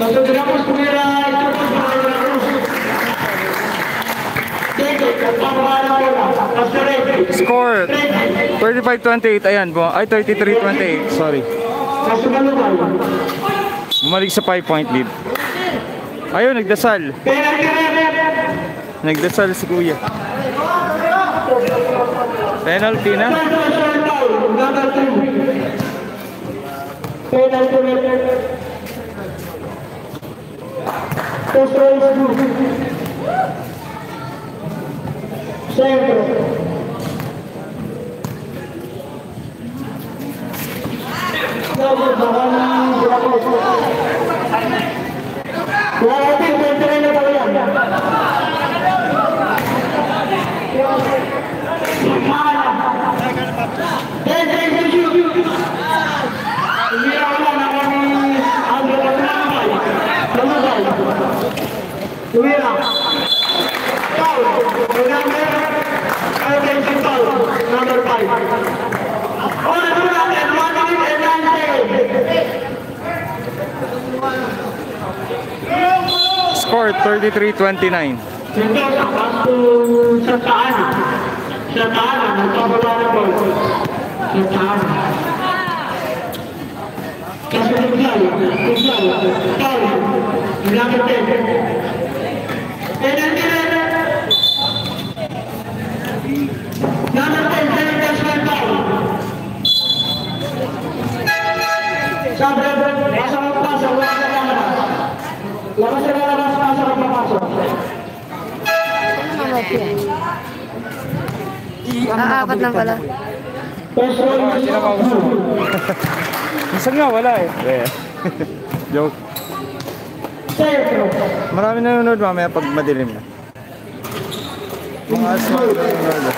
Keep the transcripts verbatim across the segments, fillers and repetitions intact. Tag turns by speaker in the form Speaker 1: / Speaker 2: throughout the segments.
Speaker 1: Score thirty-five twenty-eight. Ayan po. Ay, thirty-three twenty-eight. Sorry. Bumalik sa five point lead. Ayun, nagdasal. Nagdasal si Kuya. Penalty na. Score thirty-three twenty-nine. Sa taan. Sa taan. Nagpapala na po. Sa taan. Kasi tiglaw. Tiglaw. Tiglaw. Tiglaw. Penalty na. Number ten, Senator Swinton. Sabi, pasok ang pasok. Labas na lalabas. Labas na lalabas. Pasok ang papasok.
Speaker 2: Nakaapat lang pala.
Speaker 1: Minsan nga wala eh. Joke. Marami nanonood mamaya pag madilim na. Mga aswang nanonood.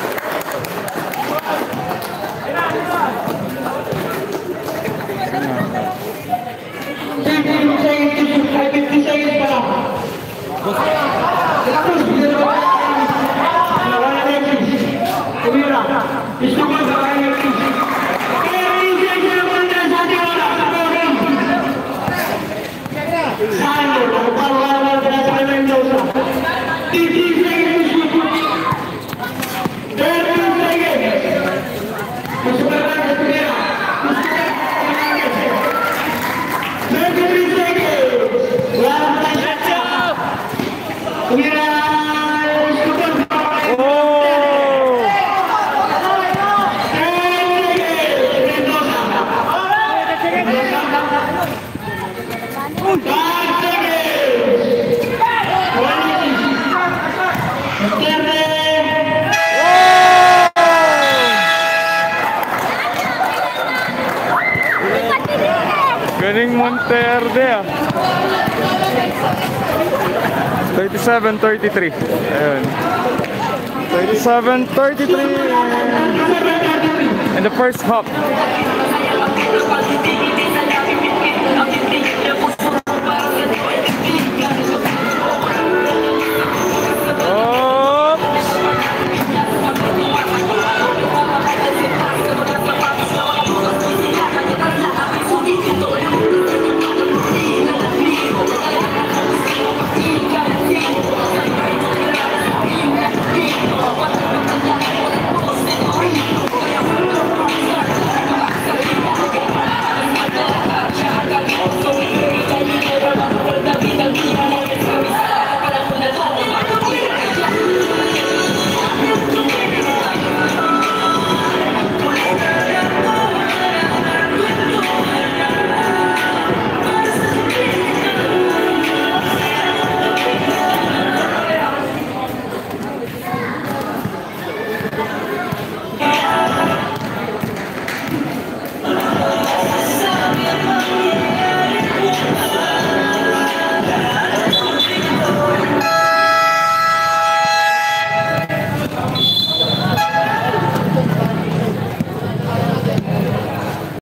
Speaker 1: Galing Monterde ah. thirty-seven thirty-three. Ayun. thirty-seven thirty-three in the first half.